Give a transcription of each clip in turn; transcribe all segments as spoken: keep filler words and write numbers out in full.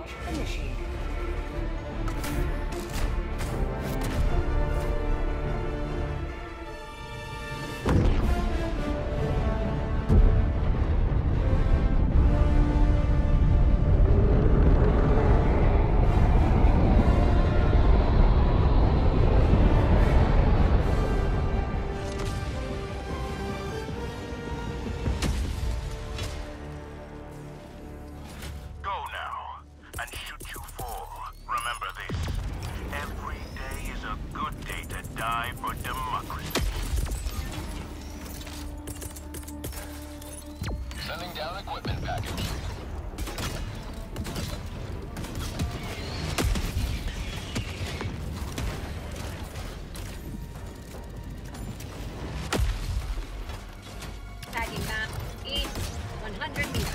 launch initiated. Sending down equipment package. Tagging map. East, one hundred meters.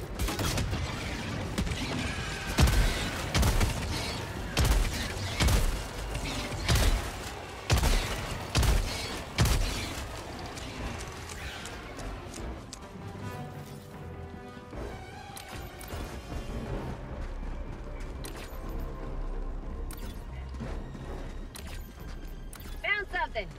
Something.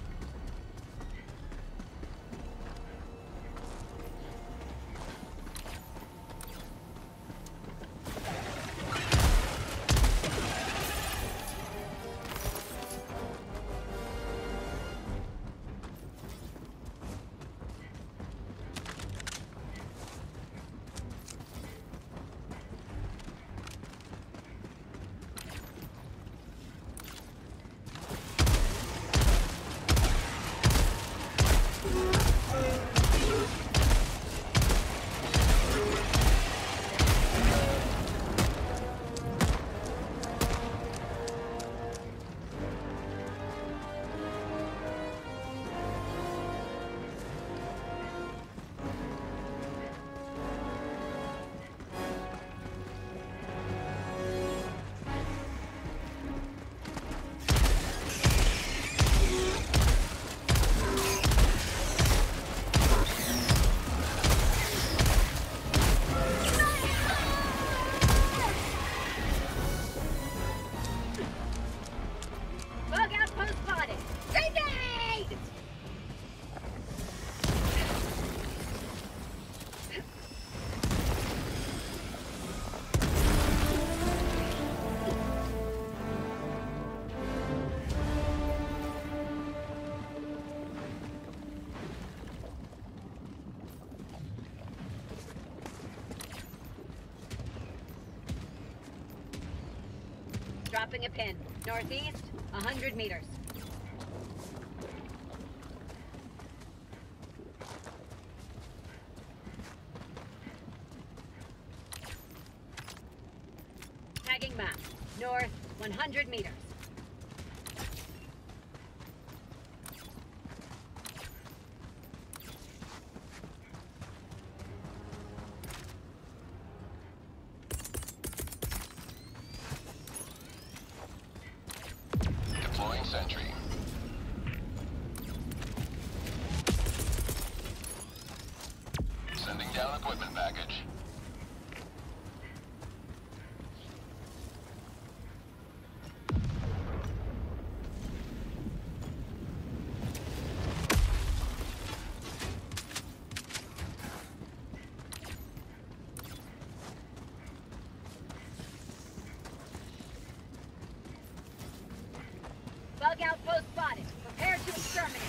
Dropping a pin. Northeast, one hundred meters. Tagging map. North, one hundred meters. Deploying sentry. Sending down equipment package. Bug outpost spotted. Prepare to exterminate.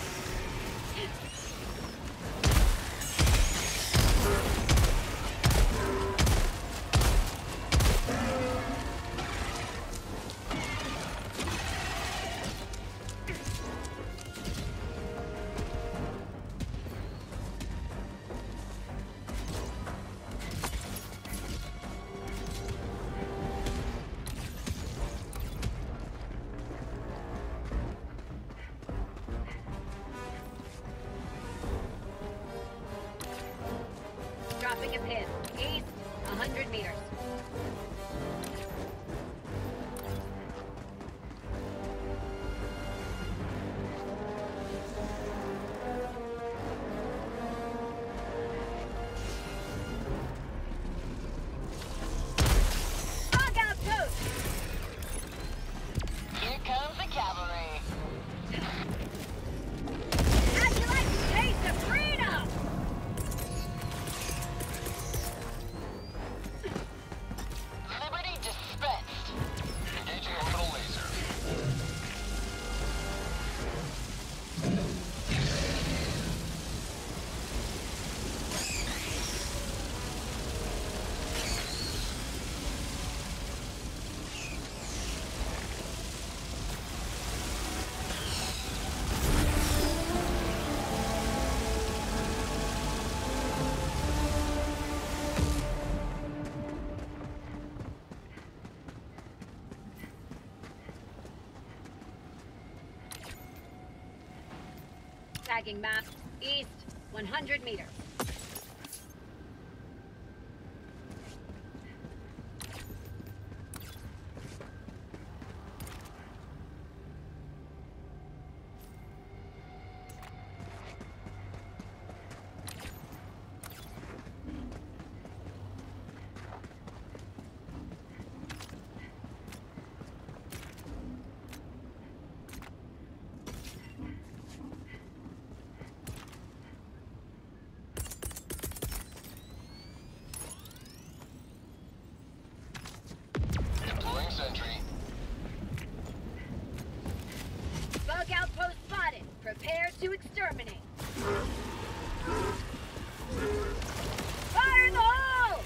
Dropping a pin. East, one hundred meters. Bug out Tagging map. East, one hundred meters. Deploying sentry. Bug outpost spotted. Prepare to exterminate. Fire in the hole!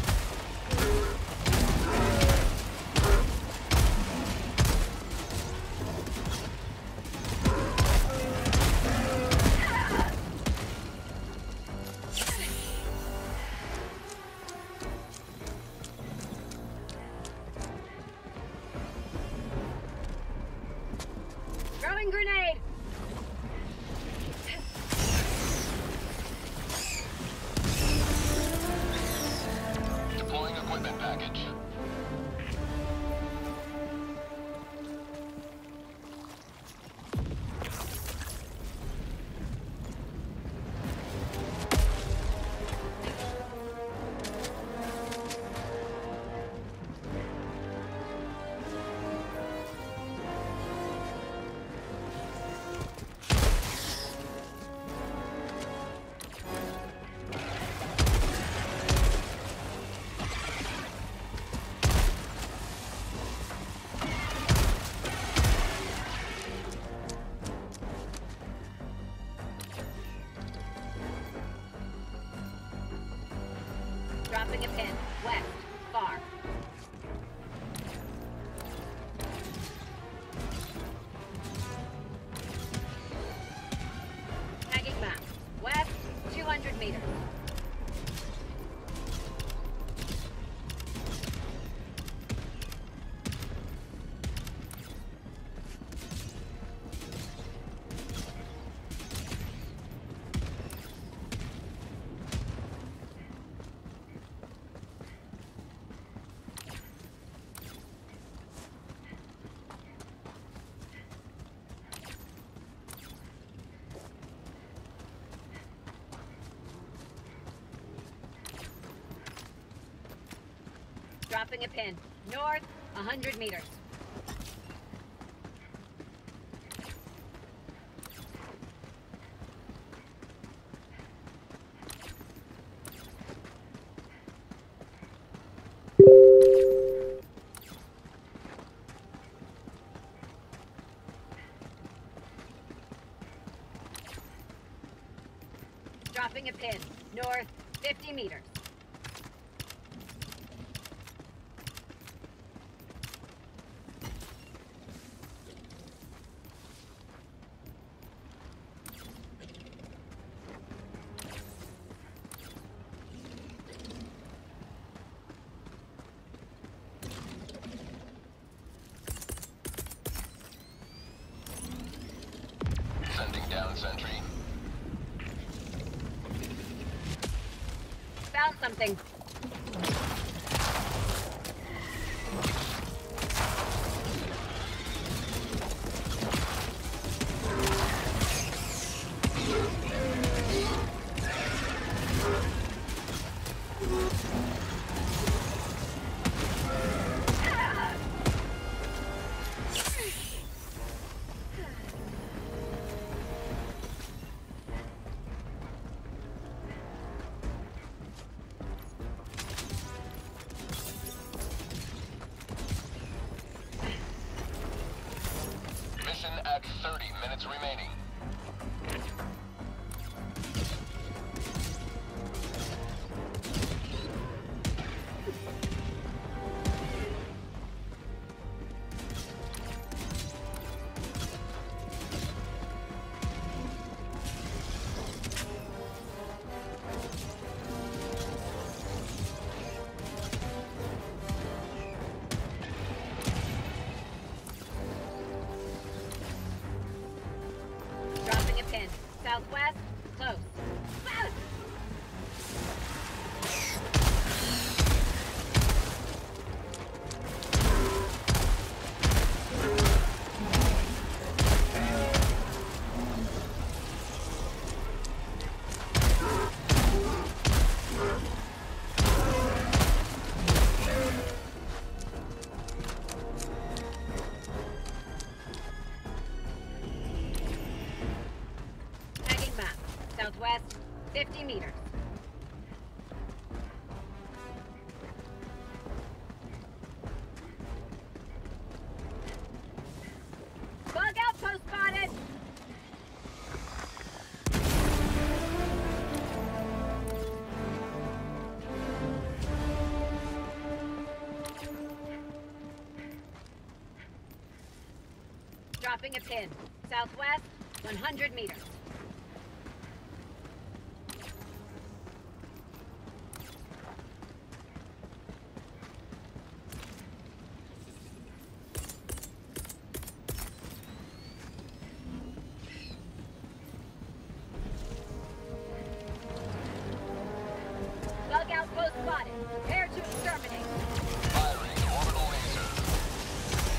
Throwing grenade! Deploying equipment package. Dropping a pin. West. Far. Tagging map. West, two hundred meters. Dropping a pin. North, one hundred meters. Dropping a pin. North, fifty meters. Sending down sentry. Found something. Mission at thirty minutes remaining. Southwest, close. Ah! Tagging map. Southwest, fifty meters. Bug outpost spotted! Dropping a pin. Southwest, one hundred meters. Bug outpost spotted. Prepare to exterminate. Firing orbital laser.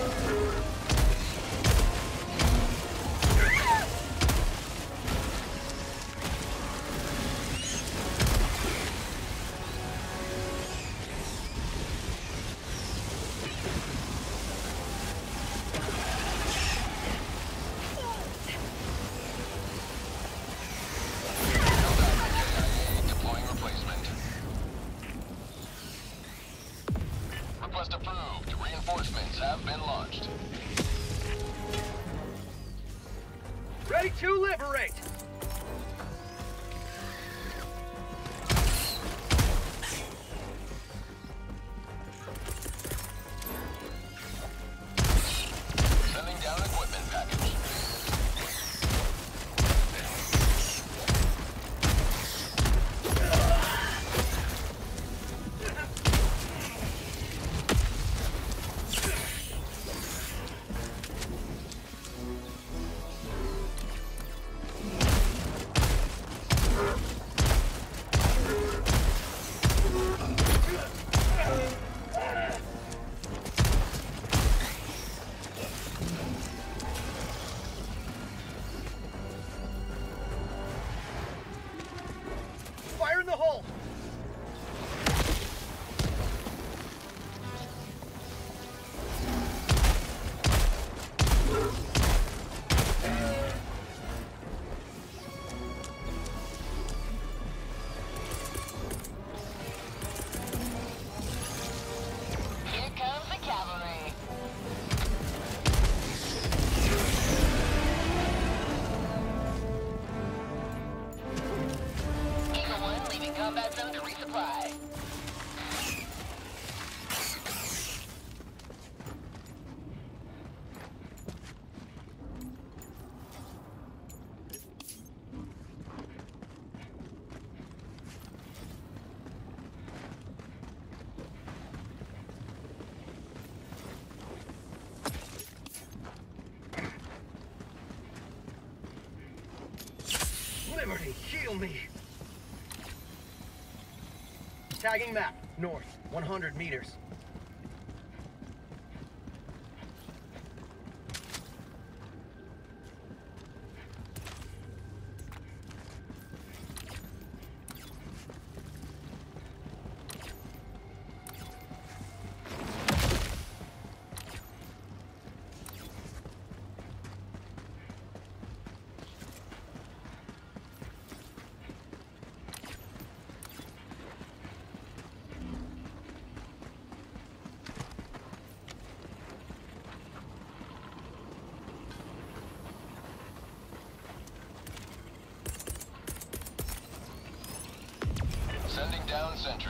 Deploying replacement. Request approved. Reinforcements have been launched. Ready to liberate! Sending down equipment package. Fire in the hole! Here comes the cavalry. Eagle One leaving combat zone to resupply. Liberty, heal me! Tagging map, north, one hundred meters. Sending down sentry.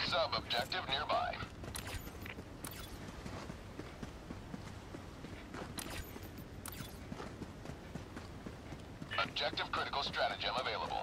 Sub-objective nearby. Objective critical stratagem available.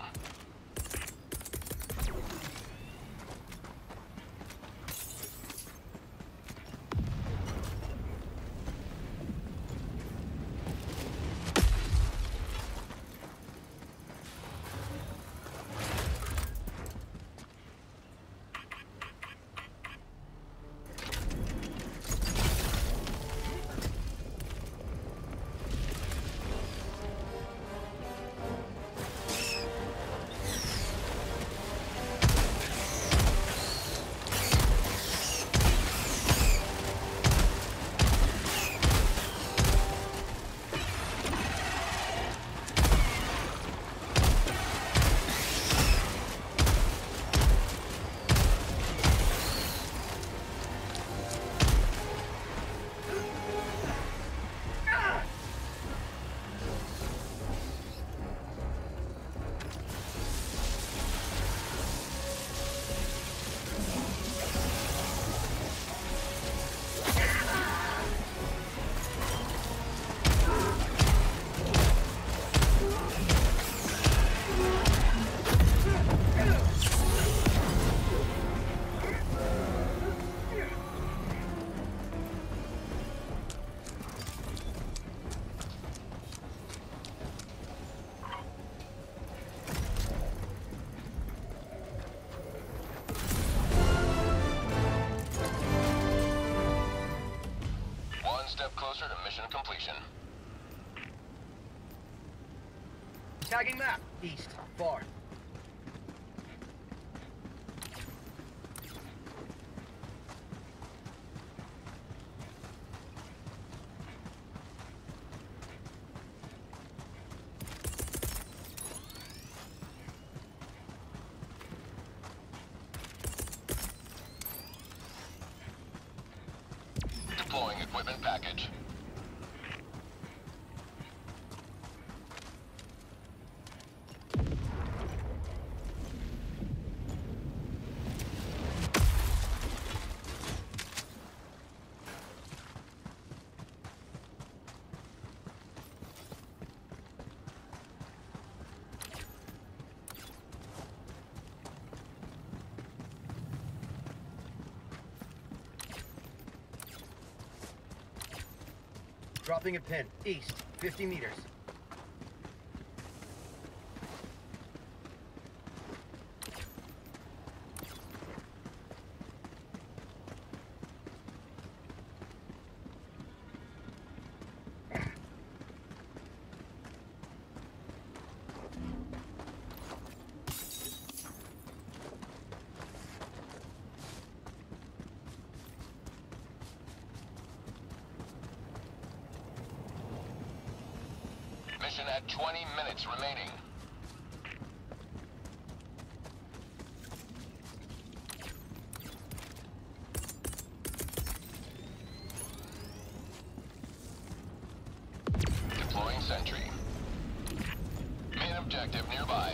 Closer to mission completion. Tagging map. East. Far. Deploying equipment package. Dropping a pin. East. fifty meters. Mission at twenty minutes remaining. Deploying sentry. Main objective nearby.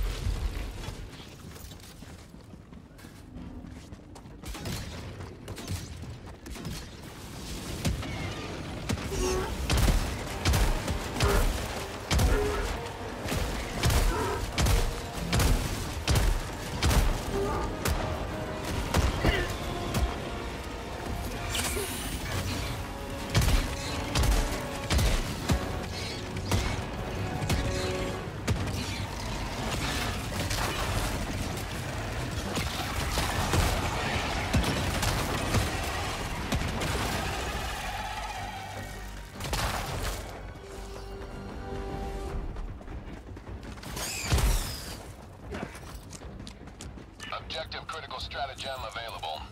Objective critical stratagem available.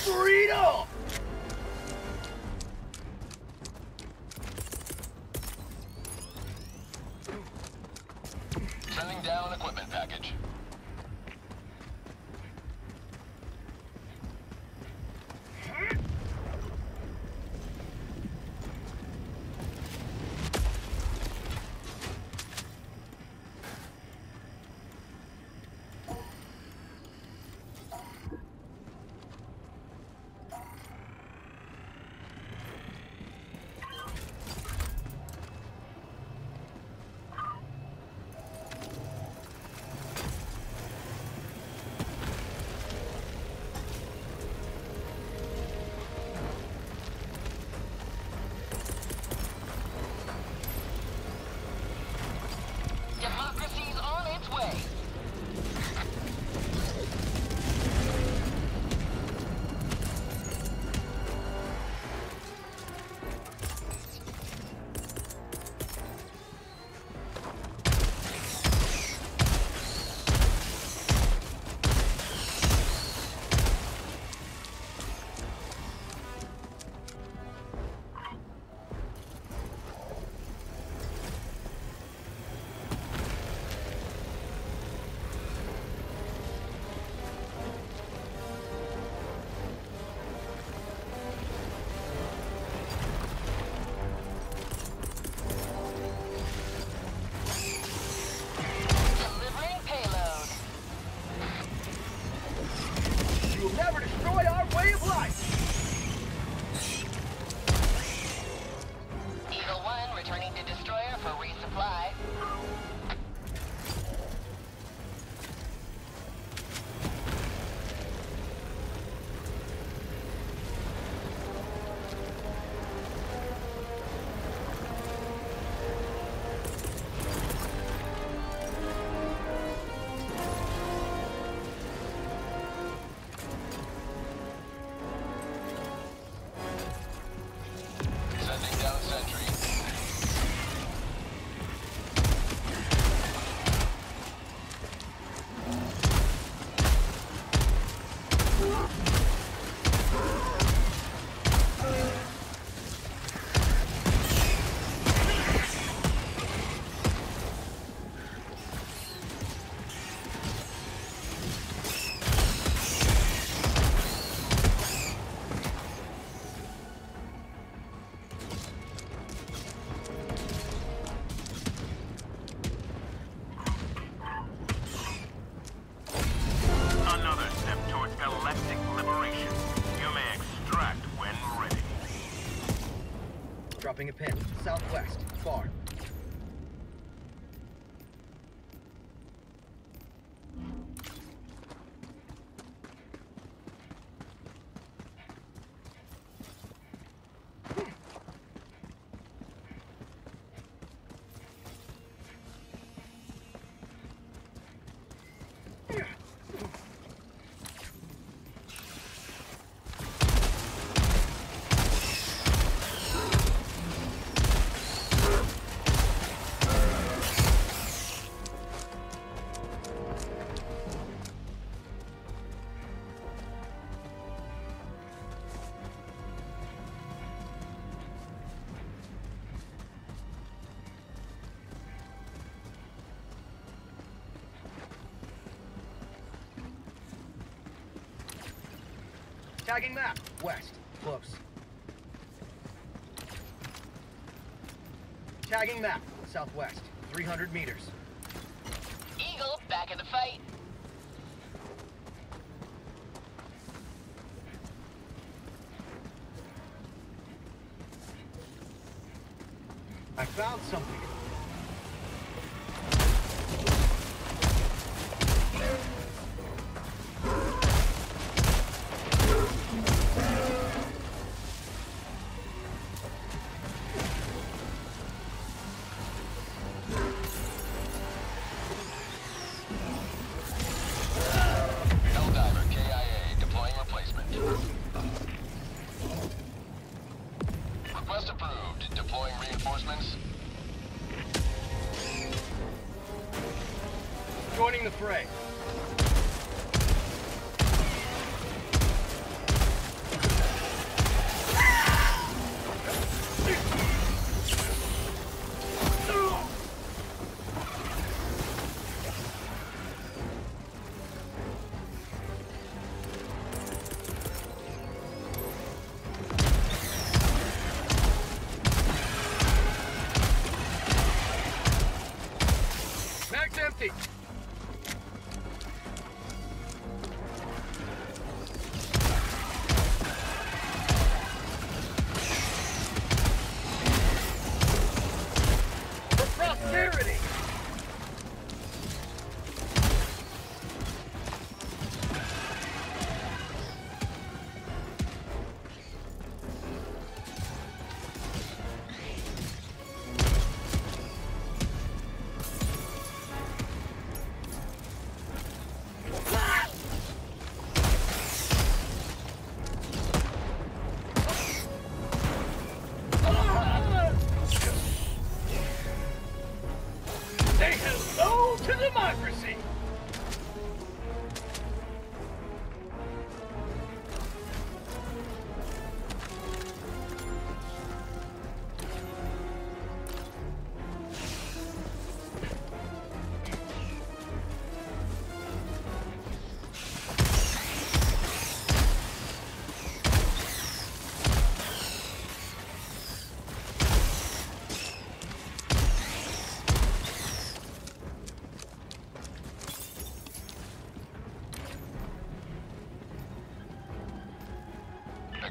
Freedom! Sending down equipment package. Democracy's on its way. Delivering payload. You will never destroy our way of life! Eagle one returning to destroyer for resupply. Sending down sentry. Another step towards galactic liberation. You may extract when ready. Dropping a pin. Southwest. Far. Tagging map. West. Close. Tagging map. Southwest. three hundred meters. Eagle back in the fight. I found something. Helldiver K I A deploying replacement. Request approved. Deploying reinforcements. Joining the fray.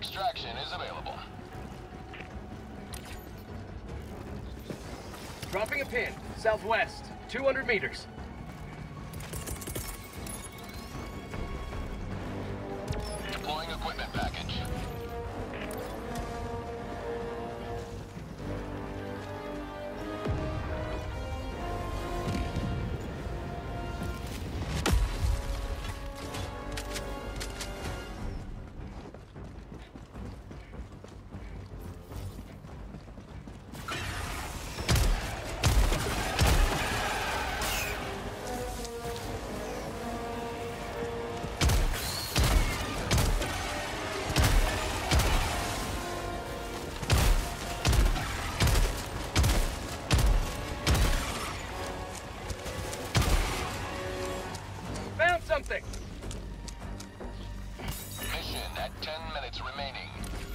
Extraction is available. Dropping a pin. Southwest. two hundred meters. Deploying equipment package. Found something! Mission at ten minutes remaining.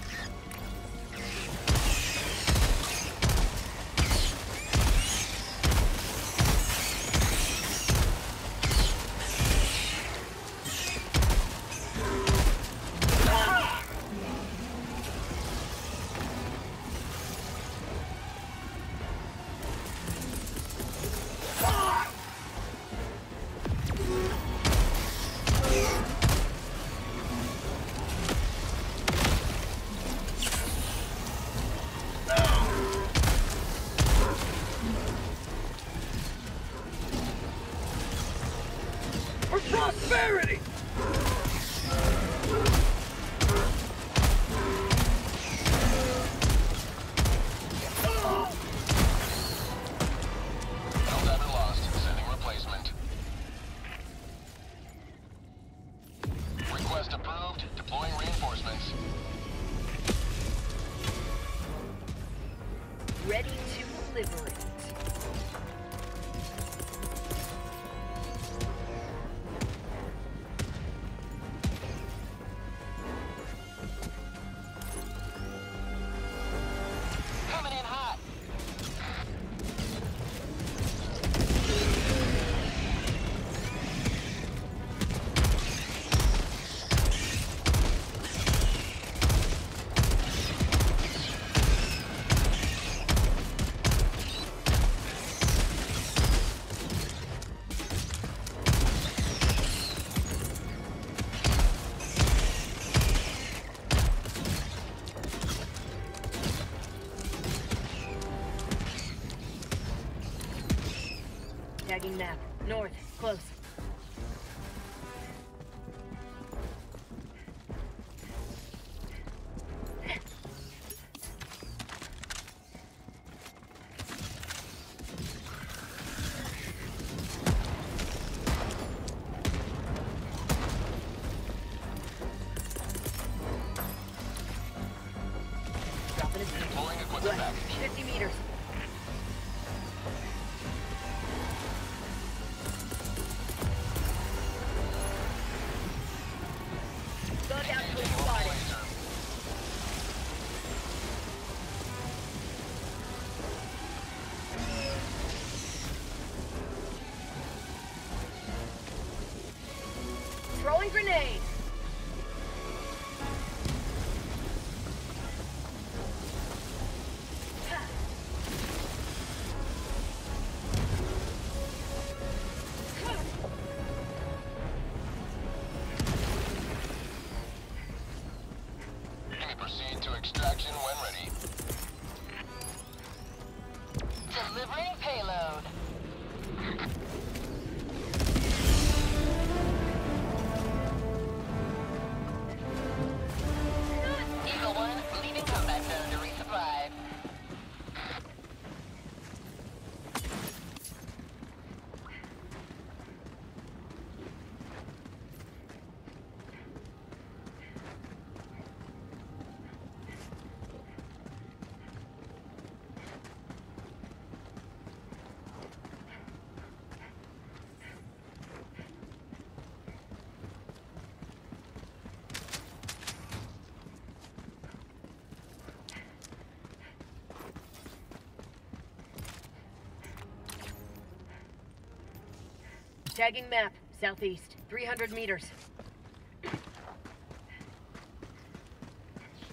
For prosperity! Helldiver lost. Sending replacement. Request approved. Deploying reinforcements. Ready to liberate. Coming in hot. Tagging map. North. Close. Dropping a pin. Deploying equipment West. package. fifty meters. Go down to the water. Laser. Throwing grenade. You may proceed to extraction when ready. Delivering payload. Eagle one, leaving combat zone to resupply. Tagging map. Southeast. three hundred meters.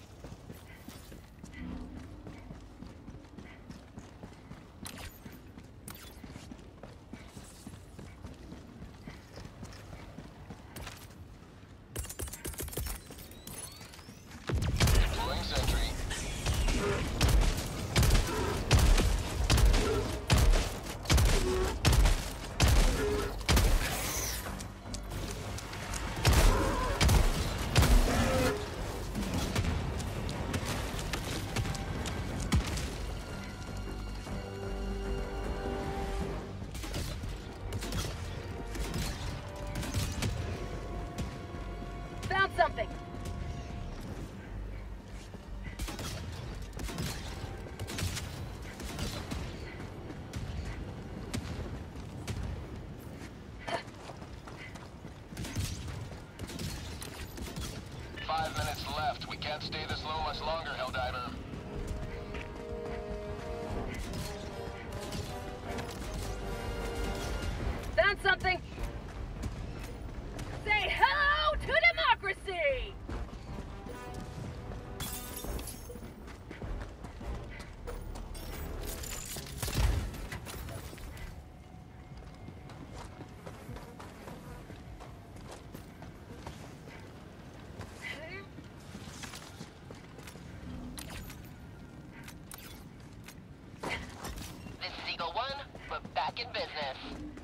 Found something. Five minutes left. We can't stay this low much longer, Helldiver. Found something. Say hello to democracy! This is Eagle One. We're back in business.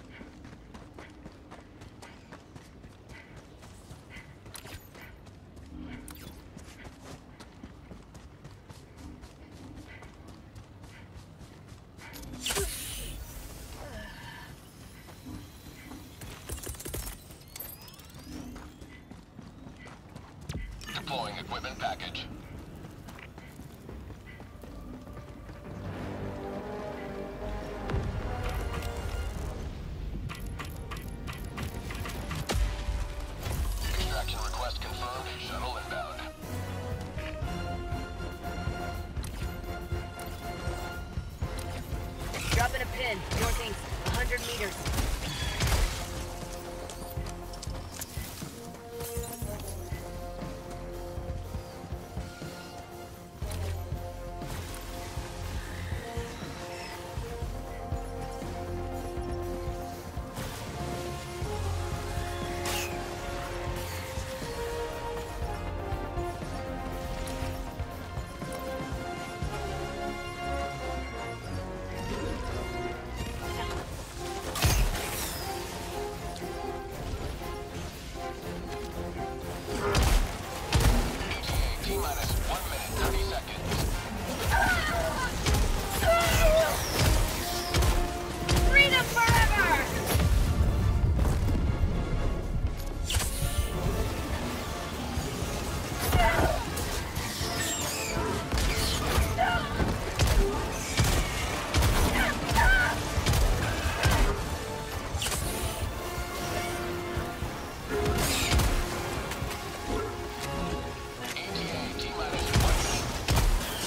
Deploying equipment package. Extraction request confirmed. Shuttle inbound. Dropping a pin, northeast, one hundred meters. T-minus one minute, thirty seconds. Freedom forever! E T A, T-minus one minute.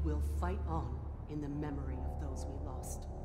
will fight on in the memory of those we lost.